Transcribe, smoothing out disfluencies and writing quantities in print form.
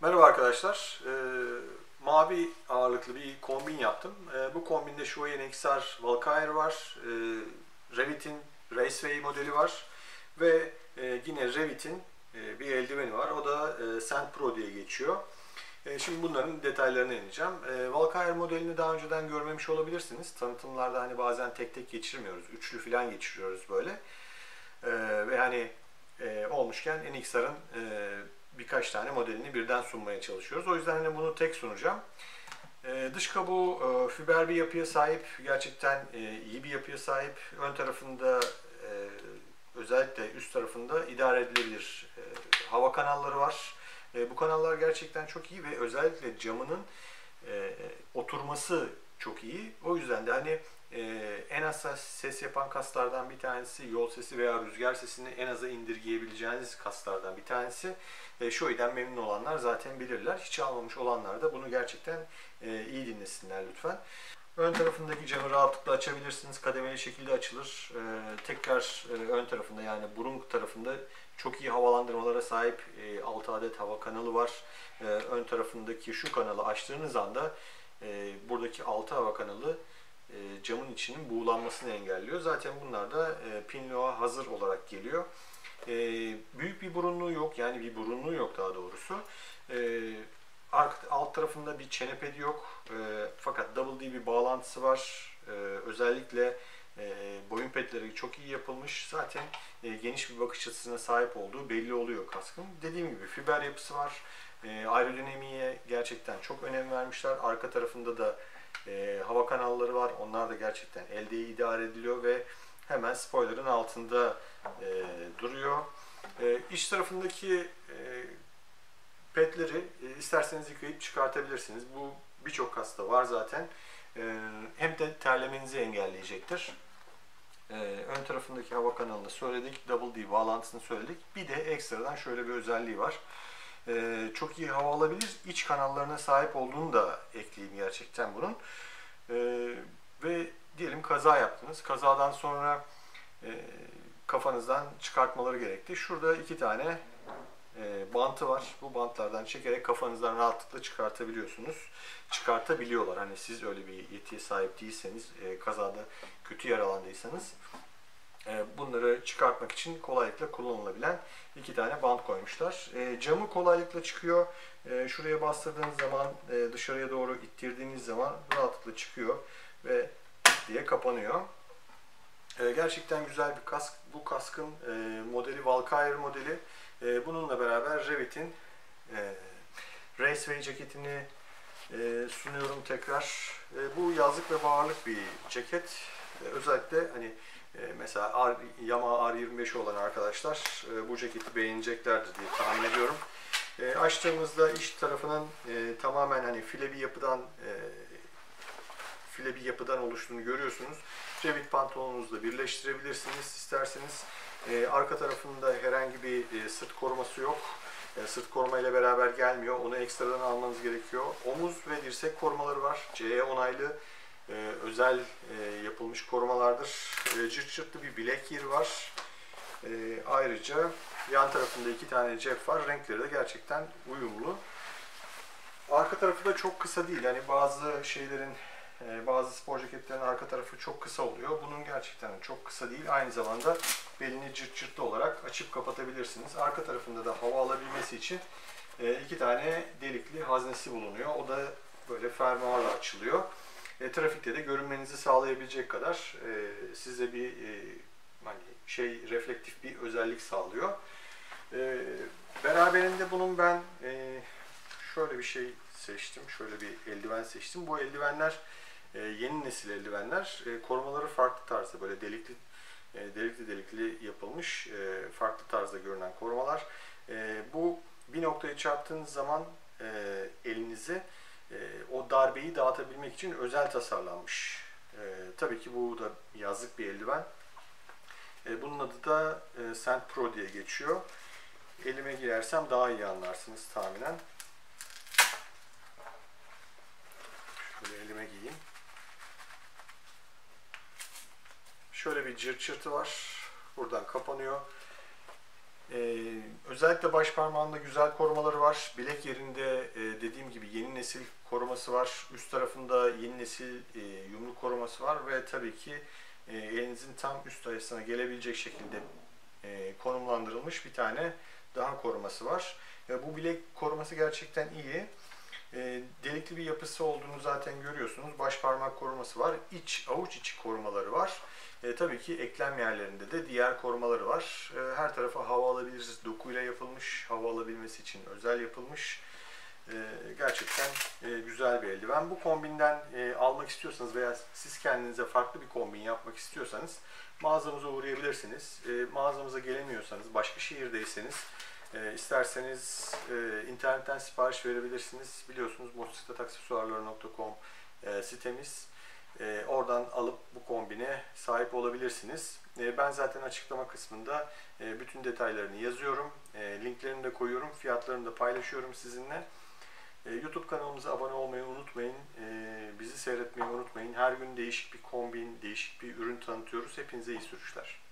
Merhaba arkadaşlar. Mavi ağırlıklı bir kombin yaptım. Bu kombinde Shoei NXR Valkyrie var. Revit'in Raceway modeli var. Ve yine Revit'in bir eldiveni var. O da Sand Pro diye geçiyor. Şimdi bunların detaylarına ineceğim. Valkyrie modelini daha önceden görmemiş olabilirsiniz. Tanıtımlarda hani bazen tek tek geçirmiyoruz. Üçlü falan geçiriyoruz böyle. Ve hani olmuşken NXR'ın birkaç tane modelini birden sunmaya çalışıyoruz. O yüzden hani bunu tek sunacağım. Dış kabuğu fiber bir yapıya sahip. Gerçekten iyi bir yapıya sahip. Ön tarafında özellikle üst tarafında idare edilebilir hava kanalları var. Bu kanallar gerçekten çok iyi ve özellikle camının oturması çok iyi. O yüzden de hani en az ses yapan kaslardan bir tanesi, yol sesi veya rüzgar sesini en aza indirgeyebileceğiniz kaslardan bir tanesi. Shoei'den memnun olanlar zaten bilirler. Hiç almamış olanlar da bunu gerçekten iyi dinlesinler lütfen. Ön tarafındaki camı rahatlıkla açabilirsiniz. Kademeli şekilde açılır. Tekrar ön tarafında yani burun tarafında çok iyi havalandırmalara sahip 6 adet hava kanalı var. Ön tarafındaki şu kanalı açtığınız anda buradaki 6 hava kanalı camın içinin buğulanmasını engelliyor. Zaten bunlar da Pinlo'a hazır olarak geliyor. Büyük bir burunluğu yok. Yani bir burunluğu yok daha doğrusu. Alt tarafında bir çene pedi yok. Fakat Double D bir bağlantısı var. Özellikle boyun pedleri çok iyi yapılmış. Zaten geniş bir bakış açısına sahip olduğu belli oluyor kaskın. Dediğim gibi fiber yapısı var. Aerodinamiğe gerçekten çok önem vermişler. Arka tarafında da hava kanalları var. Onlar da gerçekten elde idare ediliyor ve hemen spoiler'ın altında duruyor. İç tarafındaki pedleri isterseniz yıkayıp çıkartabilirsiniz. Bu birçok kasta var zaten. Hem de terlemenizi engelleyecektir. Ön tarafındaki hava kanalını söyledik. Double D bağlantısını söyledik. Bir de ekstradan şöyle bir özelliği var. Çok iyi hava alabilir. İç kanallarına sahip olduğunu da ekleyeyim gerçekten bunun. Ve diyelim kaza yaptınız. Kazadan sonra kafanızdan çıkartmaları gerekti. Şurada iki tane bantı var. Bu bantlardan çekerek kafanızdan rahatlıkla çıkartabiliyorsunuz. Çıkartabiliyorlar. Hani siz öyle bir yetiye sahip değilseniz, kazada kötü yaralandıysanız bunları çıkartmak için kolaylıkla kullanılabilen iki tane bant koymuşlar. Camı kolaylıkla çıkıyor. Şuraya bastırdığınız zaman, dışarıya doğru ittirdiğiniz zaman rahatlıkla çıkıyor ve diye kapanıyor. Gerçekten güzel bir kask. Bu kaskın modeli Valkyrie modeli. Bununla beraber Revit'in Raceway ceketini sunuyorum tekrar. Bu yazlık ve baharlık bir ceket. Özellikle hani mesela Yamaha R25 olan arkadaşlar bu ceketi beğeneceklerdir diye tahmin ediyorum. Açtığımızda iç tarafının tamamen hani file bir yapıdan oluştuğunu görüyorsunuz. Revit pantolonunuzla birleştirebilirsiniz isterseniz. Arka tarafında herhangi bir sırt koruması yok. Sırt koruma ile beraber gelmiyor. Onu ekstradan almanız gerekiyor. Omuz ve dirsek korumaları var. CE onaylı özel yapılmış korumalardır. Cırt cırtlı bir bilek yeri var. Ayrıca yan tarafında iki tane cep var. Renkleri de gerçekten uyumlu. Arka tarafı da çok kısa değil. Yani bazı spor ceketlerin arka tarafı çok kısa oluyor. Bunun gerçekten çok kısa değil. Aynı zamanda belini cırt cırtlı olarak açıp kapatabilirsiniz. Arka tarafında da hava alabilmesi için iki tane delikli haznesi bulunuyor. O da böyle fermuarla açılıyor. Trafikte de görünmenizi sağlayabilecek kadar size bir reflektif bir özellik sağlıyor. Beraberinde bunun ben şöyle bir şey seçtim. Şöyle bir eldiven seçtim. Bu eldivenler yeni nesil eldivenler. Korumaları farklı tarzda böyle delikli yapılmış farklı tarzda görünen korumalar. Bu bir noktaya çarptığınız zaman elinizi o darbeyi dağıtabilmek için özel tasarlanmış. Tabii ki bu da yazlık bir eldiven. Bunun adı da Sand Pro diye geçiyor. Elime girersem daha iyi anlarsınız tahminen. Şöyle elime giyeyim. Şöyle bir cırt cırtı var. Buradan kapanıyor. Özellikle baş parmağında güzel korumaları var. Bilek yerinde dediğim gibi yeni nesil koruması var. Üst tarafında yeni nesil yumruk koruması var ve tabii ki elinizin tam üst hizasına gelebilecek şekilde konumlandırılmış bir tane daha koruması var. Bu bilek koruması gerçekten iyi. Delikli bir yapısı olduğunu zaten görüyorsunuz. Baş parmak koruması var. Avuç içi korumaları var. Tabii ki eklem yerlerinde de diğer korumaları var. Her tarafa hava alabiliriz. Dokuyla yapılmış. Hava alabilmesi için özel yapılmış. Gerçekten güzel bir eldiven. Bu kombinden almak istiyorsanız veya siz kendinize farklı bir kombin yapmak istiyorsanız mağazamıza uğrayabilirsiniz. Mağazamıza gelemiyorsanız, başka şehirdeyseniz isterseniz internetten sipariş verebilirsiniz. Biliyorsunuz motosikletaksesuarları.com sitemiz. Oradan alıp bu kombine sahip olabilirsiniz. Ben zaten açıklama kısmında bütün detaylarını yazıyorum. Linklerini de koyuyorum. Fiyatlarını da paylaşıyorum sizinle. YouTube kanalımıza abone olmayı unutmayın. Bizi seyretmeyi unutmayın. Her gün değişik bir kombin, değişik bir ürün tanıtıyoruz. Hepinize iyi sürüşler.